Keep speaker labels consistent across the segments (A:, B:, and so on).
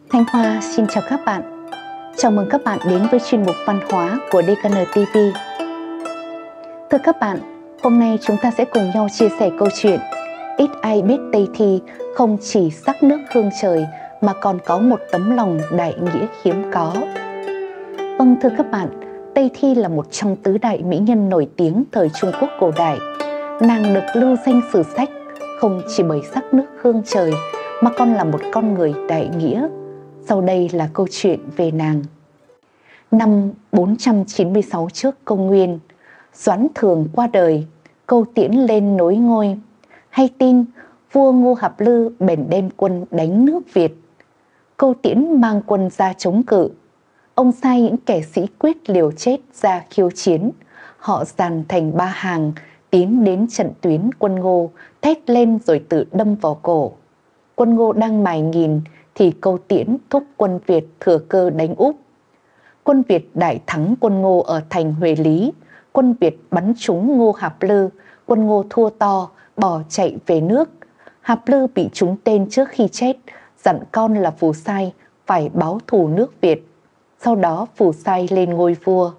A: Thanh Hoa xin chào các bạn. Chào mừng các bạn đến với chuyên mục văn hóa của DKN TV. Thưa các bạn, hôm nay chúng ta sẽ cùng nhau chia sẻ câu chuyện Ít ai biết Tây Thi không chỉ sắc nước hương trời mà còn có một tấm lòng đại nghĩa hiếm có. Vâng, thưa các bạn, Tây Thi là một trong tứ đại mỹ nhân nổi tiếng thời Trung Quốc cổ đại. Nàng được lưu danh sử sách không chỉ bởi sắc nước hương trời mà còn là một con người đại nghĩa. Sau đây là câu chuyện về nàng. Năm 496 trước công nguyên, Doãn Thường qua đời, Câu Tiễn lên nối ngôi. Hay tin, vua Ngô Hạp Lư bèn đem quân đánh nước Việt. Câu Tiễn mang quân ra chống cự. Ông sai những kẻ sĩ quyết liều chết ra khiêu chiến. Họ dàn thành ba hàng, tiến đến trận tuyến quân Ngô, thét lên rồi tự đâm vào cổ. Quân Ngô đang mài nghìn thì Câu Tiễn thúc quân Việt thừa cơ đánh úp. Quân Việt đại thắng quân Ngô ở thành Huế Lý. Quân Việt bắn trúng Ngô Hạp Lư, quân Ngô thua to, bỏ chạy về nước. Hạp Lư bị trúng tên trước khi chết, dặn con là Phù Sai phải báo thù nước Việt. Sau đó Phù Sai lên ngôi vua.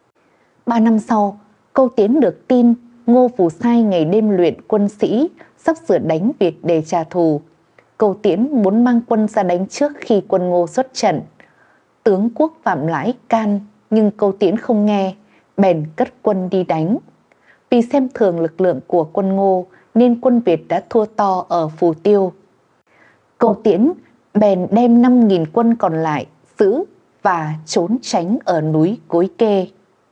A: 3 năm sau, Câu Tiễn được tin Ngô Phù Sai ngày đêm luyện quân sĩ, sắp sửa đánh Việt để trả thù. Câu Tiễn muốn mang quân ra đánh trước khi quân Ngô xuất trận. Tướng quốc Phạm Lãi can nhưng Câu Tiễn không nghe, bèn cất quân đi đánh. Vì xem thường lực lượng của quân Ngô nên quân Việt đã thua to ở Phù Tiêu. Câu Tiễn bèn đem 5.000 quân còn lại giữ và trốn tránh ở núi Cối Kê.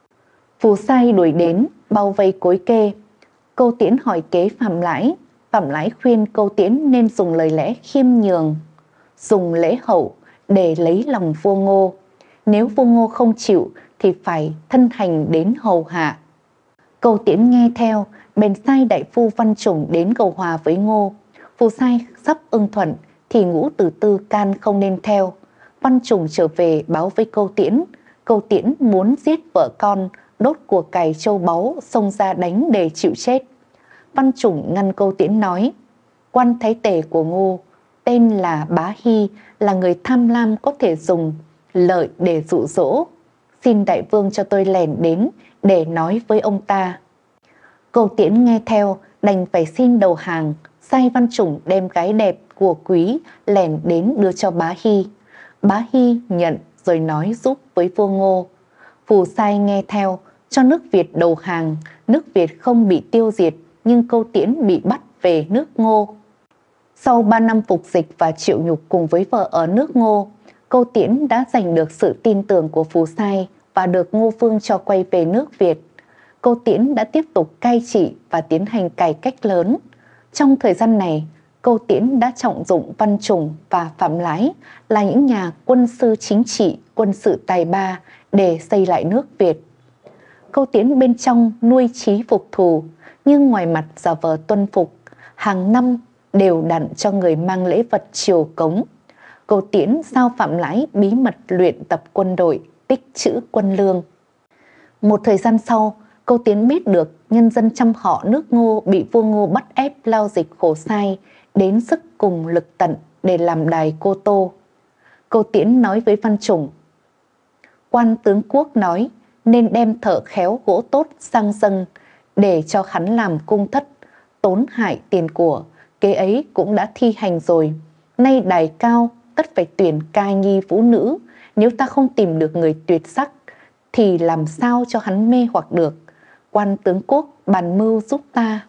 A: Phù Sai đuổi đến bao vây Cối Kê. Câu Tiễn hỏi kế Phạm Lãi. Phạm Lãi khuyên Câu Tiễn nên dùng lời lẽ khiêm nhường, dùng lễ hậu để lấy lòng vua Ngô. Nếu vua Ngô không chịu thì phải thân hành đến hầu hạ. Câu Tiễn nghe theo, bèn sai đại phu Văn Chủng đến cầu hòa với Ngô. Phù Sai sắp ưng thuận thì Ngũ Từ Tư can không nên theo. Văn Chủng trở về báo với Câu Tiễn. Câu Tiễn muốn giết vợ con, đốt của cải châu báu, xông ra đánh để chịu chết. Văn Chủng ngăn Câu Tiễn nói: quan thái tể của Ngô tên là Bá Hy, là người tham lam, có thể dùng lợi để dụ dỗ. Xin đại vương cho tôi lẻn đến để nói với ông ta. Câu Tiễn nghe theo, đành phải xin đầu hàng, sai Văn Chủng đem gái đẹp của quý lẻn đến đưa cho Bá Hy. Bá Hy nhận rồi nói giúp với vua Ngô. Phù Sai nghe theo, cho nước Việt đầu hàng. Nước Việt không bị tiêu diệt, nhưng Câu Tiễn bị bắt về nước Ngô. Sau 3 năm phục dịch và chịu nhục cùng với vợ ở nước Ngô, Câu Tiễn đã giành được sự tin tưởng của Phù Sai và được Ngô Vương cho quay về nước Việt. Câu Tiễn đã tiếp tục cai trị và tiến hành cải cách lớn. Trong thời gian này, Câu Tiễn đã trọng dụng Văn Chủng và Phạm Lãi là những nhà quân sư chính trị, quân sự tài ba để xây lại nước Việt. Câu Tiễn bên trong nuôi chí phục thù, nhưng ngoài mặt giả vờ tuân phục, hàng năm đều đặn cho người mang lễ vật triều cống. Câu Tiễn giao Phạm Lãi bí mật luyện tập quân đội, tích trữ quân lương. Một thời gian sau, Câu Tiễn biết được nhân dân trăm họ nước Ngô bị vua Ngô bắt ép lao dịch khổ sai, đến sức cùng lực tận để làm đài Cô Tô. Câu Tiễn nói với Văn Chủng: quan tướng quốc nói nên đem thợ khéo gỗ tốt sang dâng để cho hắn làm cung thất, tốn hại tiền của. Kế ấy cũng đã thi hành rồi. Nay đài cao tất phải tuyển ca nhi vũ nữ. Nếu ta không tìm được người tuyệt sắc thì làm sao cho hắn mê hoặc được. Quan tướng quốc bàn mưu giúp ta.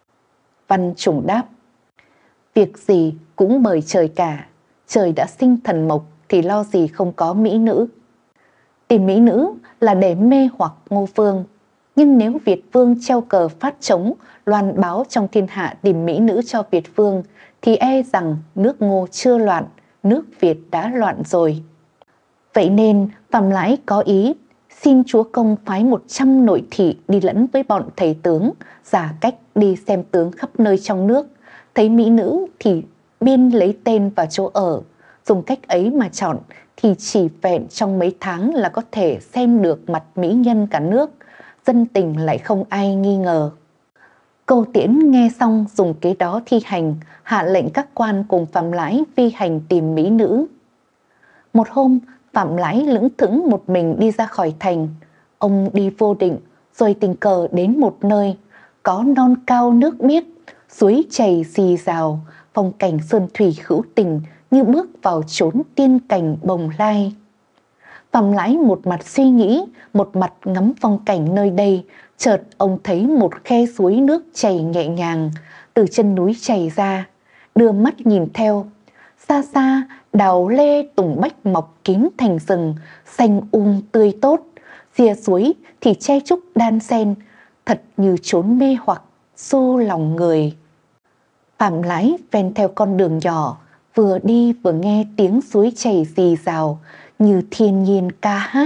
A: Văn Chủng đáp: việc gì cũng bởi trời cả. Trời đã sinh thần mộc thì lo gì không có mỹ nữ. Tìm mỹ nữ là để mê hoặc Ngô Vương. Nhưng nếu Việt Vương treo cờ phát trống, loan báo trong thiên hạ tìm mỹ nữ cho Việt Vương, thì e rằng nước Ngô chưa loạn, nước Việt đã loạn rồi. Vậy nên Phạm Lãi có ý xin chúa công phái 100 nội thị đi lẫn với bọn thầy tướng, giả cách đi xem tướng khắp nơi trong nước. Thấy mỹ nữ thì biên lấy tên và chỗ ở. Dùng cách ấy mà chọn thì chỉ vẹn trong mấy tháng là có thể xem được mặt mỹ nhân cả nước. Dân tình lại không ai nghi ngờ. Câu Tiễn nghe xong dùng kế đó thi hành, hạ lệnh các quan cùng Phạm Lãi vi hành tìm mỹ nữ. Một hôm, Phạm Lãi lững thững một mình đi ra khỏi thành. Ông đi vô định, rồi tình cờ đến một nơi có non cao nước biếc, suối chảy rì rào, phong cảnh sơn thủy hữu tình như bước vào chốn tiên cảnh bồng lai. Phạm Lãi một mặt suy nghĩ, một mặt ngắm phong cảnh nơi đây. Chợt ông thấy một khe suối nước chảy nhẹ nhàng từ chân núi chảy ra. Đưa mắt nhìn theo, xa xa đào lê tùng bách mọc kín thành rừng, xanh tươi tốt. Rìa suối thì che trúc đan xen, thật như chốn mê hoặc xô lòng người. Phạm Lãi ven theo con đường nhỏ, vừa đi vừa nghe tiếng suối chảy rì rào như thiên nhiên ca hát.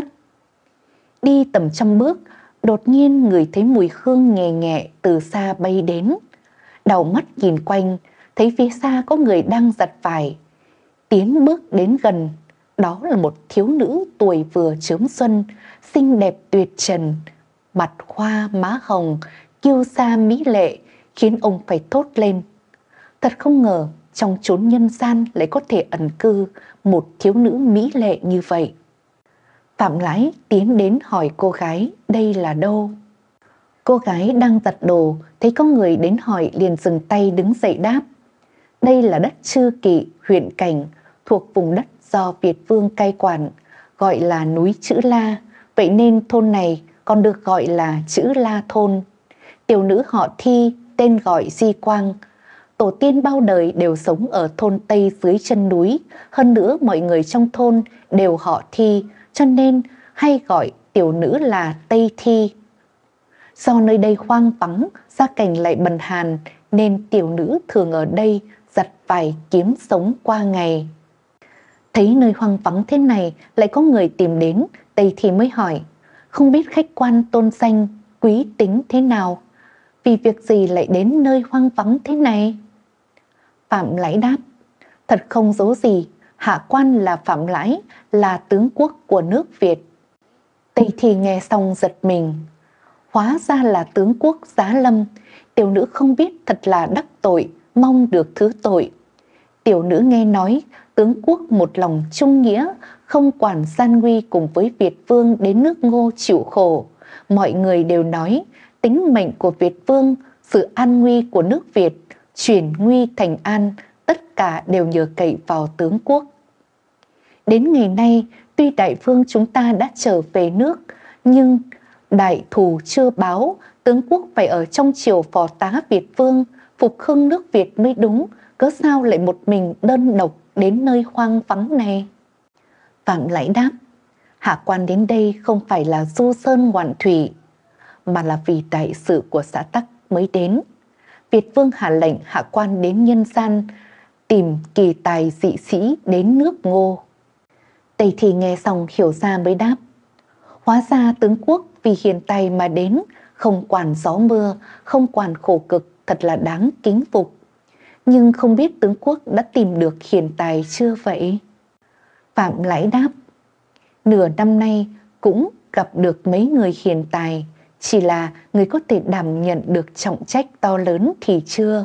A: Đi tầm 100 bước, đột nhiên ngửi thấy mùi hương nhẹ nhẹ từ xa bay đến. Đảo mắt nhìn quanh, thấy phía xa có người đang giặt vải. Tiến bước đến gần, đó là một thiếu nữ tuổi vừa chớm xuân, xinh đẹp tuyệt trần, mặt hoa má hồng, kiêu sa mỹ lệ, khiến ông phải thốt lên. Thật không ngờ trong chốn nhân gian lại có thể ẩn cư một thiếu nữ mỹ lệ như vậy. Phạm Lãi tiến đến hỏi cô gái đây là đâu. Cô gái đang giặt đồ, thấy có người đến hỏi liền dừng tay đứng dậy đáp. Đây là đất Chư Kỵ, huyện Cảnh, thuộc vùng đất do Việt Vương cai quản, gọi là núi Chữ La, vậy nên thôn này còn được gọi là Chữ La Thôn. Tiểu nữ họ Thi, tên gọi Di Quang. Tổ tiên bao đời đều sống ở thôn Tây dưới chân núi, hơn nữa mọi người trong thôn đều họ Thi, cho nên hay gọi tiểu nữ là Tây Thi. Do nơi đây hoang vắng, gia cảnh lại bần hàn, nên tiểu nữ thường ở đây giặt vải kiếm sống qua ngày. Thấy nơi hoang vắng thế này lại có người tìm đến, Tây Thi mới hỏi, không biết khách quan tôn danh, quý tính thế nào, vì việc gì lại đến nơi hoang vắng thế này? Phạm Lãi đáp, thật không giấu gì, hạ quan là Phạm Lãi, là tướng quốc của nước Việt. Tây Thi nghe xong giật mình, hóa ra là tướng quốc Giá Lâm. Tiểu nữ không biết, thật là đắc tội, mong được thứ tội. Tiểu nữ nghe nói tướng quốc một lòng trung nghĩa, không quản gian nguy, cùng với Việt Vương đến nước Ngô chịu khổ. Mọi người đều nói tính mệnh của Việt Vương, sự an nguy của nước Việt, chuyển nguy thành an, tất cả đều nhờ cậy vào tướng quốc. Đến ngày nay, tuy đại vương chúng ta đã trở về nước, nhưng đại thù chưa báo, tướng quốc phải ở trong triều phò tá Việt Vương, phục hưng nước Việt mới đúng, cớ sao lại một mình đơn độc đến nơi hoang vắng này? Phạm Lãi đáp, hạ quan đến đây không phải là du sơn ngoạn thủy, mà là vì đại sự của xã tắc mới đến. Việt Vương hạ lệnh hạ quan đến nhân gian tìm kỳ tài dị sĩ đến nước Ngô. Tây Thi nghe xong hiểu ra mới đáp, hóa ra tướng quốc vì hiền tài mà đến, không quản gió mưa, không quản khổ cực, thật là đáng kính phục. Nhưng không biết tướng quốc đã tìm được hiền tài chưa vậy? Phạm Lãi đáp, nửa năm nay cũng gặp được mấy người hiền tài, chỉ là người có thể đảm nhận được trọng trách to lớn thì chưa.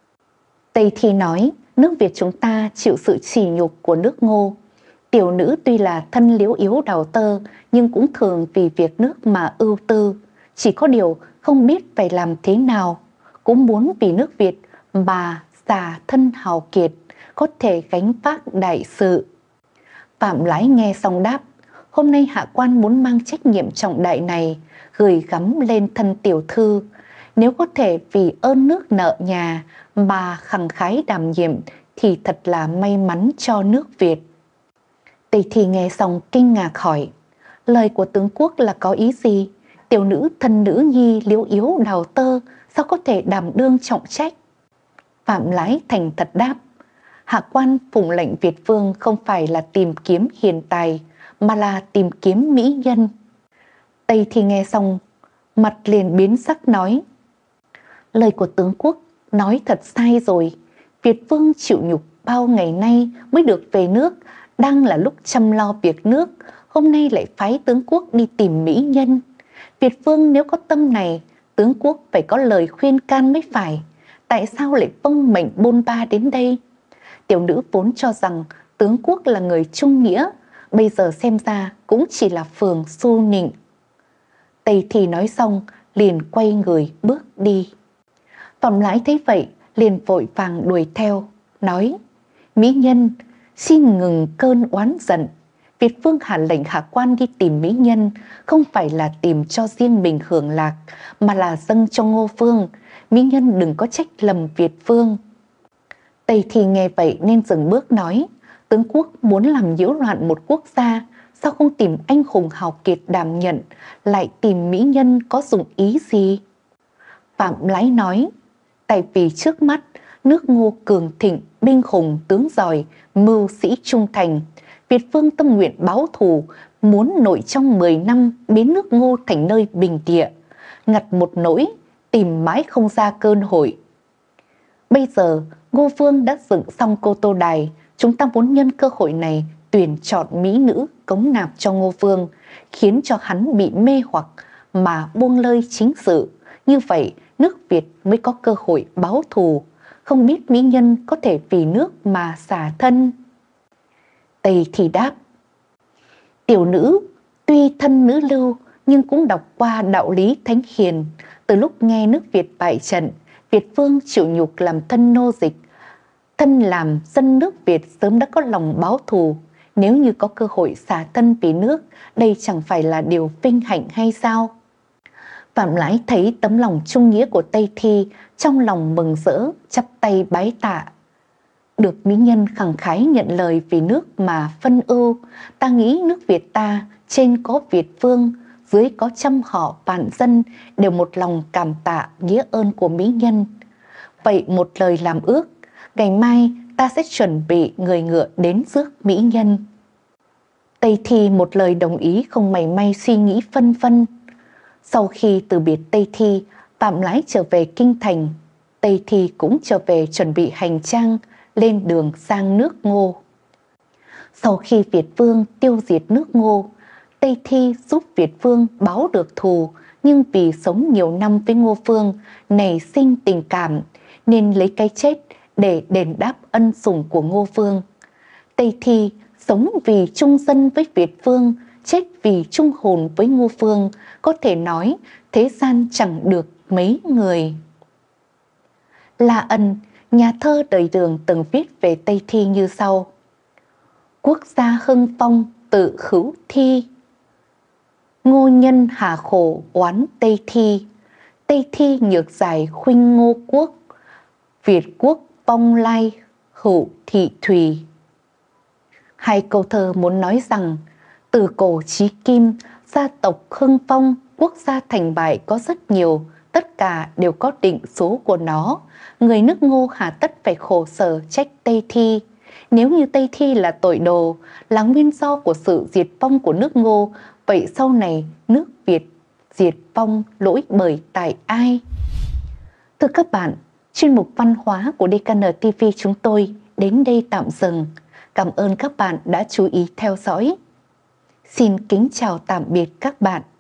A: Tây Thi nói, nước Việt chúng ta chịu sự sỉ nhục của nước Ngô. Tiểu nữ tuy là thân liễu yếu đào tơ, nhưng cũng thường vì việc nước mà ưu tư. Chỉ có điều không biết phải làm thế nào, cũng muốn vì nước Việt mà xả thân hào kiệt, có thể gánh vác đại sự. Phạm Lãi nghe xong đáp, hôm nay hạ quan muốn mang trách nhiệm trọng đại này gửi gắm lên thân tiểu thư. Nếu có thể vì ơn nước nợ nhà mà khẳng khái đảm nhiệm thì thật là may mắn cho nước Việt. Tây Thi nghe xong kinh ngạc hỏi, lời của tướng quốc là có ý gì? Tiểu nữ thân nữ nhi liễu yếu đào tơ, sao có thể đảm đương trọng trách? Phạm Lãi thành thật đáp, hạ quan phụng lệnh Việt Vương không phải là tìm kiếm hiền tài, mà là tìm kiếm mỹ nhân. Tây Thi nghe xong, mặt liền biến sắc nói, lời của tướng quốc nói thật sai rồi. Việt Vương chịu nhục bao ngày nay mới được về nước, đang là lúc chăm lo việc nước, hôm nay lại phái tướng quốc đi tìm mỹ nhân. Việt Vương nếu có tâm này, tướng quốc phải có lời khuyên can mới phải. Tại sao lại vâng mệnh bôn ba đến đây? Tiểu nữ vốn cho rằng tướng quốc là người trung nghĩa, bây giờ xem ra cũng chỉ là phường Xu Nịnh. Tây Thi nói xong liền quay người bước đi. Phạm Lãi thấy vậy liền vội vàng đuổi theo, nói: Mỹ Nhân, xin ngừng cơn oán giận. Việt Vương hạ lệnh hạ quan đi tìm Mỹ Nhân, không phải là tìm cho riêng mình hưởng lạc, mà là dâng cho Ngô Vương. Mỹ Nhân đừng có trách lầm Việt Vương. Tây Thi nghe vậy nên dừng bước nói: tướng quốc muốn làm nhiễu loạn một quốc gia, sao không tìm anh hùng hào kiệt đảm nhận, lại tìm Mỹ Nhân có dụng ý gì? Phạm Lãi nói: tại vì trước mắt nước Ngô cường thịnh, binh hùng tướng giỏi, mưu sĩ trung thành. Việt Vương tâm nguyện báo thù, muốn nội trong 10 năm biến nước Ngô thành nơi bình địa. Ngặt một nỗi, tìm mãi không ra cơ hội. Bây giờ Ngô Vương đã dựng xong Cô Tô Đài, chúng ta muốn nhân cơ hội này tuyển chọn mỹ nữ cống nạp cho Ngô Vương, khiến cho hắn bị mê hoặc mà buông lơi chính sự. Như vậy nước Việt mới có cơ hội báo thù. Không biết Mỹ Nhân có thể vì nước mà xả thân. Tây Thi đáp: tiểu nữ tuy thân nữ lưu nhưng cũng đọc qua đạo lý thánh hiền. Từ lúc nghe nước Việt bại trận, Việt Vương chịu nhục làm thân nô dịch, thân làm dân nước Việt sớm đã có lòng báo thù. Nếu như có cơ hội xả thân vì nước, đây chẳng phải là điều vinh hạnh hay sao? Phạm Lãi thấy tấm lòng trung nghĩa của Tây Thi, trong lòng mừng rỡ, chắp tay bái tạ. Được Mỹ Nhân khẳng khái nhận lời vì nước mà phân ưu, ta nghĩ nước Việt ta trên có Việt Vương, dưới có trăm họ vạn dân, đều một lòng cảm tạ nghĩa ơn của Mỹ Nhân. Vậy một lời làm ước, ngày mai ta sẽ chuẩn bị người ngựa đến rước Mỹ Nhân. Tây Thi một lời đồng ý, không mảy may suy nghĩ phân vân. Sau khi từ biệt Tây Thi, Phạm Lãi trở về kinh thành. Tây Thi cũng trở về chuẩn bị hành trang, lên đường sang nước Ngô. Sau khi Việt Vương tiêu diệt nước Ngô, Tây Thi giúp Việt Vương báo được thù, nhưng vì sống nhiều năm với Ngô Vương, nảy sinh tình cảm, nên lấy cái chết để đền đáp ân sủng của Ngô Vương. Tây Thi sống vì chung dân với Việt Vương, chết vì chung hồn với Ngô Vương, có thể nói thế gian chẳng được mấy người. La Ân, nhà thơ đời Đường, từng viết về Tây Thi như sau: quốc gia hưng phong tự hữu thi, Ngô nhân hà khổ oán Tây Thi. Tây Thi nhược giải khuynh Ngô quốc, Việt quốc vong lai hữu thị thùy. Hai câu thơ muốn nói rằng từ cổ chí kim, gia tộc hưng phong, quốc gia thành bại có rất nhiều, tất cả đều có định số của nó. Người nước Ngô hà tất phải khổ sở trách Tây Thi. Nếu như Tây Thi là tội đồ, là nguyên do của sự diệt vong của nước Ngô, vậy sau này nước Việt diệt vong lỗi bởi tại ai? Thưa các bạn, chuyên mục văn hóa của DKN TV chúng tôi đến đây tạm dừng. Cảm ơn các bạn đã chú ý theo dõi. Xin kính chào tạm biệt các bạn.